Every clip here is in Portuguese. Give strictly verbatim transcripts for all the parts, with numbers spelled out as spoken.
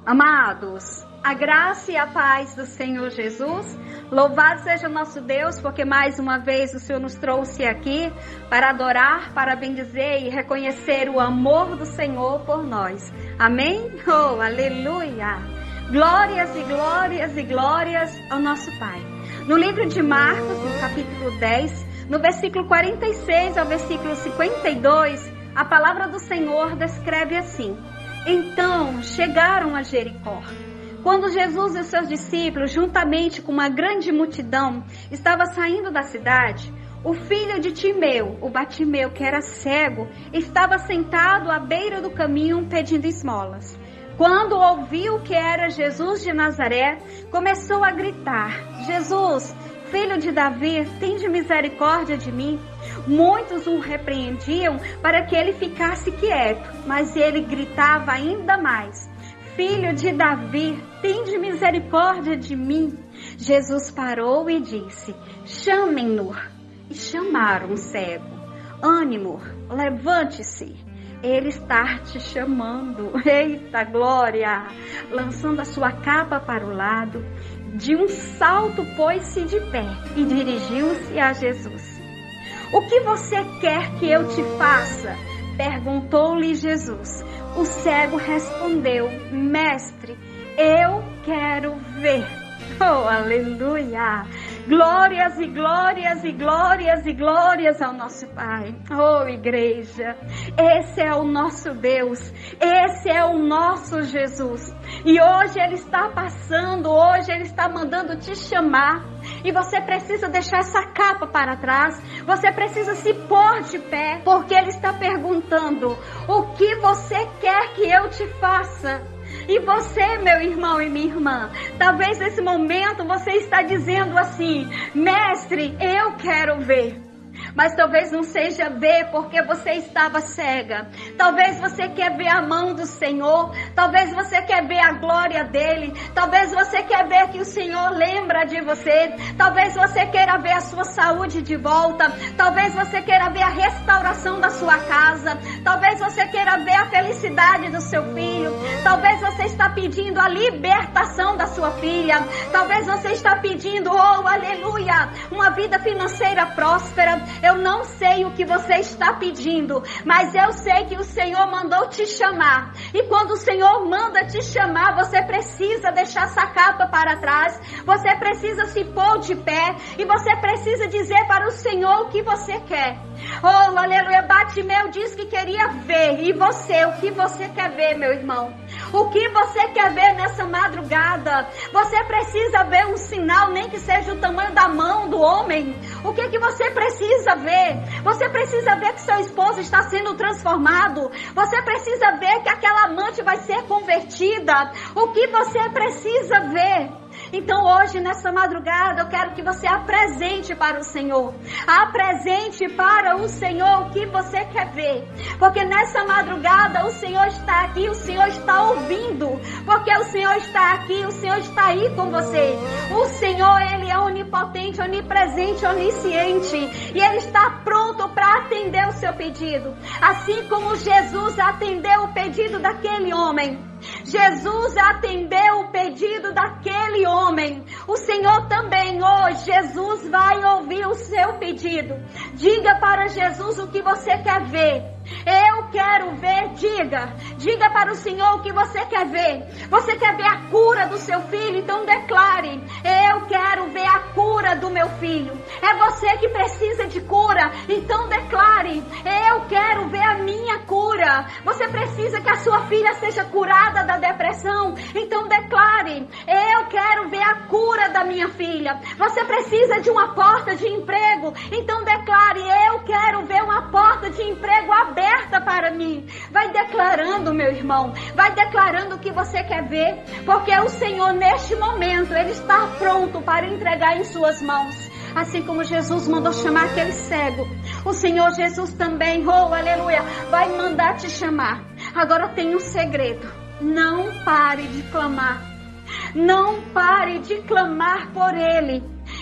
Amados, a graça e a paz do Senhor Jesus, louvado seja o nosso Deus, porque mais uma vez o Senhor nos trouxe aqui para adorar, para bendizer e reconhecer o amor do Senhor por nós. Amém? Oh, aleluia! Glórias e glórias e glórias ao nosso Pai. No livro de Marcos, no capítulo dez, no versículo quarenta e seis ao versículo cinquenta e dois, a palavra do Senhor descreve assim: Então chegaram a Jericó. Quando Jesus e os seus discípulos, juntamente com uma grande multidão, estavam saindo da cidade, o filho de Timeu, o Batimeu, que era cego, estava sentado à beira do caminho pedindo esmolas. Quando ouviu que era Jesus de Nazaré, começou a gritar: Jesus, filho de Davi, tende misericórdia de mim. Muitos o repreendiam para que ele ficasse quieto, mas ele gritava ainda mais: Filho de Davi, tende misericórdia de mim. Jesus parou e disse: Chamem-no. E chamaram o cego. Ânimo, levante-se. Ele está te chamando. Eita glória! Lançando a sua capa para o lado, de um salto pôs-se de pé e dirigiu-se a Jesus. O que você quer que eu te faça? Perguntou-lhe Jesus. O cego respondeu: Mestre, eu quero ver. Oh, aleluia! Glórias e glórias e glórias e glórias ao nosso Pai. Oh, igreja, esse é o nosso Deus, esse é o nosso Jesus. E hoje Ele está passando, hoje Ele está mandando te chamar. E você precisa deixar essa capa para trás, você precisa se pôr de pé, porque Ele está perguntando: o que você quer que eu te faça? E você, meu irmão e minha irmã, talvez nesse momento você está dizendo assim: Mestre, eu quero ver. Mas talvez não seja ver porque você estava cega. Talvez você quer ver a mão do Senhor. Talvez você quer ver a glória dele. Talvez você quer ver que o Senhor lembra de você. Talvez você queira ver a sua saúde de volta. Talvez você queira ver a restauração da sua casa. Talvez você queira ver a felicidade do seu filho. Talvez você está pedindo a libertação da sua filha. Talvez você está pedindo, oh aleluia, uma vida financeira próspera. Eu não sei o que você está pedindo, mas eu sei que o Senhor mandou te chamar. E quando o Senhor manda te chamar, você precisa deixar essa capa para trás. Você precisa se pôr de pé. E você precisa dizer para o Senhor o que você quer. Oh, aleluia, Batimeu disse que queria ver. E você, o que você quer ver, meu irmão? O que você quer ver nessa madrugada? Você precisa ver um sinal, nem que seja o tamanho da mão do homem. O que que você precisa ver? Você precisa ver que seu esposo está sendo transformado. Você precisa ver que aquela amante vai ser convertida. O que você precisa ver? Então hoje, nessa madrugada, eu quero que você apresente para o Senhor. Apresente para o Senhor o que você quer ver. Porque nessa madrugada o Senhor está aqui, o Senhor está ouvindo. Porque o Senhor está aqui, o Senhor está aí com você. O Senhor, Ele é onipotente, onipresente, onisciente. E Ele está pronto para atender o seu pedido. Assim como Jesus atendeu o pedido daquele homem. Jesus atendeu o pedido daquele homem. O Senhor também hoje, Jesus vai ouvir o seu pedido. Diga para Jesus o que você quer ver. Eu quero ver, diga. Diga para o Senhor o que você quer ver. Você quer ver a cura do seu filho? Então declare: eu quero ver a cura do meu filho. É você que precisa de cura? Então declare: eu quero ver a minha cura. Você precisa que a sua filha seja curada da depressão? Então declare: eu quero ver a cura da minha filha. Você precisa de uma porta de emprego? Então declare: eu quero ver uma porta de emprego aberta aberta para mim. Vai declarando, meu irmão. Vai declarando o que você quer ver. Porque o Senhor, neste momento, Ele está pronto para entregar em suas mãos. Assim como Jesus mandou chamar aquele cego, o Senhor Jesus também, oh aleluia, vai mandar te chamar. Agora tem um segredo: não pare de clamar. Não pare de clamar por Ele.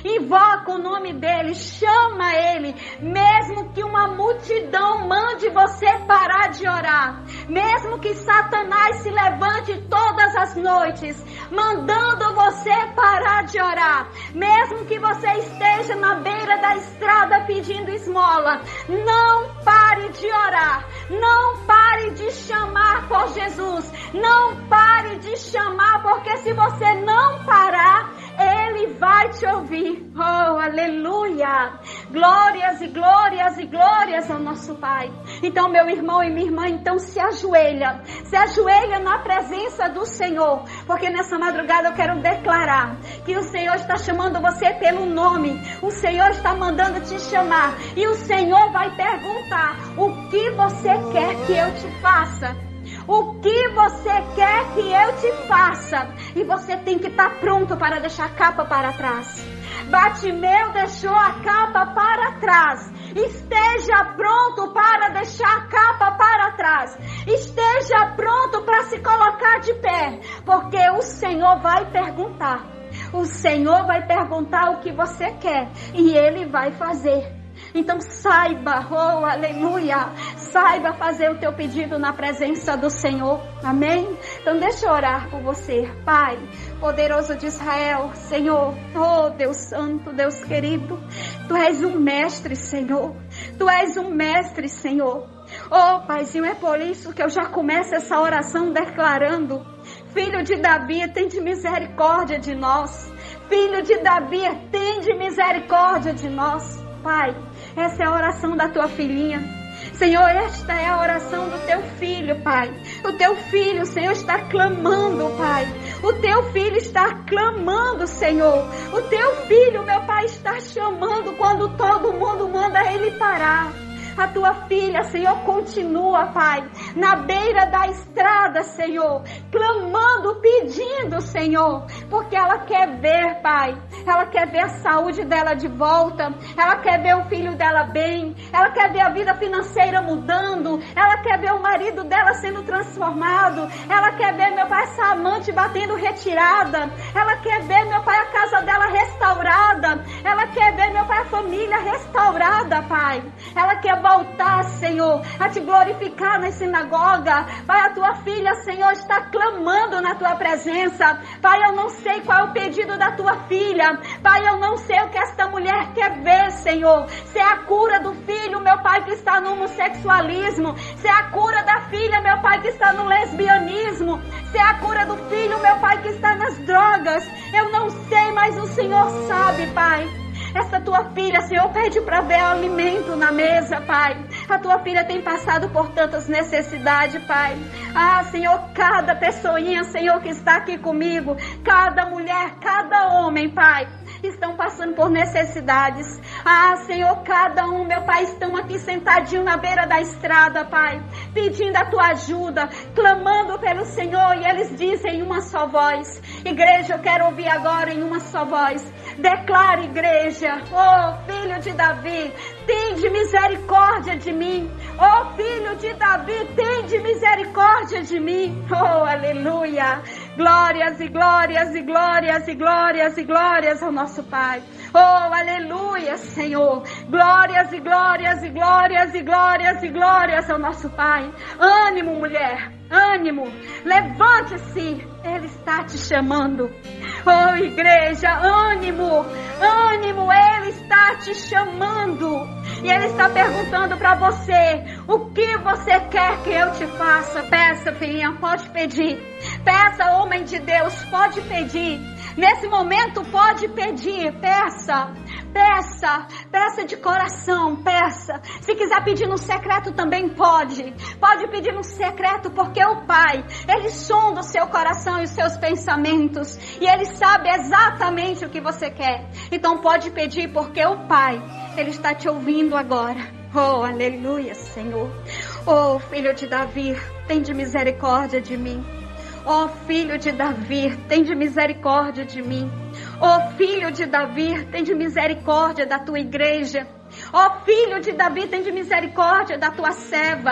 invoca o nome dele, chama ele, mesmo que uma multidão mande você parar de orar, mesmo que Satanás se levante todas as noites, mandando você parar de orar, mesmo que você esteja na beira da estrada pedindo esmola, não pare de orar, não pare de chamar por Jesus, não pare de chamar, porque se você não parar, Ele vai te ouvir. Oh, aleluia! Glórias e glórias e glórias ao nosso Pai. Então, meu irmão e minha irmã, então se ajoelha, se ajoelha na presença do Senhor, porque nessa madrugada eu quero declarar que o Senhor está chamando você pelo nome, o Senhor está mandando te chamar, e o Senhor vai perguntar: o que você quer que eu te faça? O que você quer que eu te faça? E você tem que estar pronto para deixar a capa para trás. Bartimeu deixou a capa para trás. Esteja pronto para deixar a capa para trás. Esteja pronto para se colocar de pé, porque o Senhor vai perguntar. O Senhor vai perguntar o que você quer e Ele vai fazer. Então saiba, oh aleluia, saiba fazer o teu pedido na presença do Senhor, amém? Então deixa eu orar por você. Pai, poderoso de Israel, Senhor, oh Deus santo, Deus querido, Tu és um mestre, Senhor, Tu és um mestre, Senhor. Oh Paizinho, é por isso que eu já começo essa oração declarando: Filho de Davi, tende misericórdia de nós. Filho de Davi, tende misericórdia de nós. Pai, essa é a oração da tua filhinha. Senhor, esta é a oração do teu filho, Pai. O teu filho, Senhor, está clamando, Pai. O teu filho está clamando, Senhor. O teu filho, meu Pai, está chamando quando todo mundo manda ele parar. A tua filha, Senhor, continua, Pai, na beira da estrada, Senhor, clamando, pedindo, Senhor, porque ela quer ver, Pai, ela quer ver a saúde dela de volta, ela quer ver o filho dela bem, ela quer ver a vida financeira mudando, ela quer ver o marido dela sendo transformado, ela quer ver, meu Pai, essa amante batendo retirada, ela quer ver, meu Pai, a casa dela restaurada, ela quer ver, meu Pai, a família restaurada, Pai, ela quer voltar, Senhor, a te glorificar na sinagoga. Pai, a tua filha, Senhor, está clamando na tua presença. Pai, eu não sei qual é o pedido da tua filha. Pai, eu não sei o que esta mulher quer ver, Senhor. Se é a cura do filho, meu Pai, que está no homossexualismo. Se é a cura da filha, meu Pai, que está no lesbianismo. Se é a cura do filho, meu Pai, que está nas drogas. Eu não sei, mas o Senhor sabe, Pai. Essa tua filha, Senhor, pede para ver alimento na mesa, Pai. A tua filha tem passado por tantas necessidades, Pai. Ah, Senhor, cada pessoinha, Senhor, que está aqui comigo, cada mulher, cada homem, Pai, estão passando por necessidades. Ah, Senhor, cada um, meu Pai, estão aqui sentadinho na beira da estrada, Pai, pedindo a tua ajuda, clamando pelo Senhor, e eles dizem em uma só voz: igreja, eu quero ouvir agora em uma só voz. Declare, igreja: oh, filho de Davi, tende misericórdia de mim. Oh, filho de Davi, tende misericórdia de mim. Oh, aleluia. Glórias e glórias e glórias e glórias e glórias ao nosso Pai. Oh, aleluia, Senhor. Glórias e glórias e glórias e glórias e glórias ao nosso Pai. Ânimo, mulher. Ânimo. Levante-se. Ele está te chamando. Oh, igreja, ânimo. Ânimo. Ele está te chamando. E Ele está perguntando para você: o que você quer que eu te faça? Peça, filhinha, pode pedir. Peça, homem de Deus, pode pedir. Nesse momento, pode pedir. Peça, peça, peça de coração, peça. Se quiser pedir no secreto também pode. Pode pedir no secreto, porque o Pai, Ele sonda o seu coração e os seus pensamentos. E Ele sabe exatamente o que você quer. Então pode pedir, porque o Pai, Ele está te ouvindo agora. Oh, aleluia, Senhor. Oh, filho de Davi, tende misericórdia de mim. Oh, filho de Davi, tende misericórdia de mim. Oh, filho de Davi, tende misericórdia da tua igreja. Ó, filho de Davi, tende misericórdia da tua serva.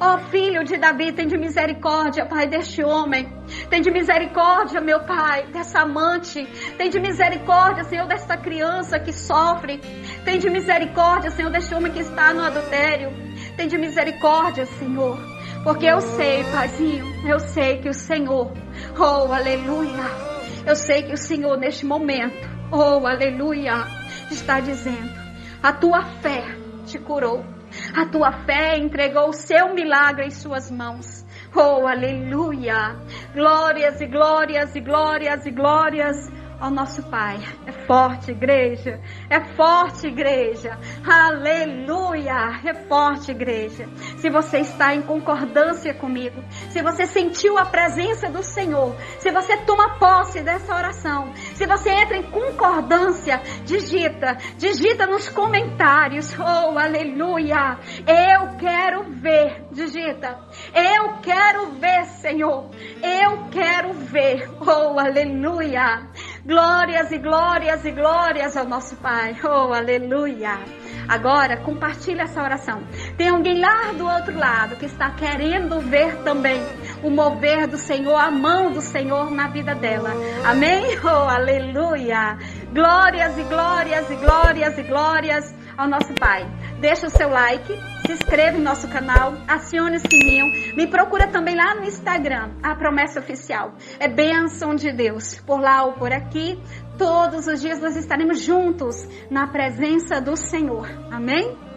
Ó filho de Davi, tem de misericórdia, Pai, deste homem. Tem de misericórdia, meu Pai, dessa amante. Tem de misericórdia, Senhor, desta criança que sofre. Tem de misericórdia, Senhor, deste homem que está no adultério. Tem de misericórdia, Senhor. Porque eu sei, Paizinho, eu sei que o Senhor, oh, aleluia. Eu sei que o Senhor, neste momento, oh, aleluia, está dizendo, a tua fé te curou. A tua fé entregou o seu milagre em suas mãos. Oh, aleluia. Glórias e glórias e glórias e glórias ao nosso Pai. É forte, igreja. É forte, igreja. Aleluia. É forte, igreja. Se você está em concordância comigo, se você sentiu a presença do Senhor, se você toma posse dessa oração, se você entra em concordância, digita, digita nos comentários. Oh, aleluia. Eu quero ver. Digita. Eu quero ver, Senhor. Eu quero ver. Oh, aleluia. Glórias e glórias e glórias ao nosso Pai. Oh, aleluia. Agora, compartilha essa oração. Tem alguém lá do outro lado que está querendo ver também o mover do Senhor, a mão do Senhor na vida dela. Amém? Oh, aleluia. Glórias e glórias e glórias e glórias ao nosso Pai. Deixa o seu like, se inscreva em nosso canal, acione o sininho, me procura também lá no Instagram, a Promessa Oficial. É bênção de Deus, por lá ou por aqui, todos os dias nós estaremos juntos na presença do Senhor. Amém?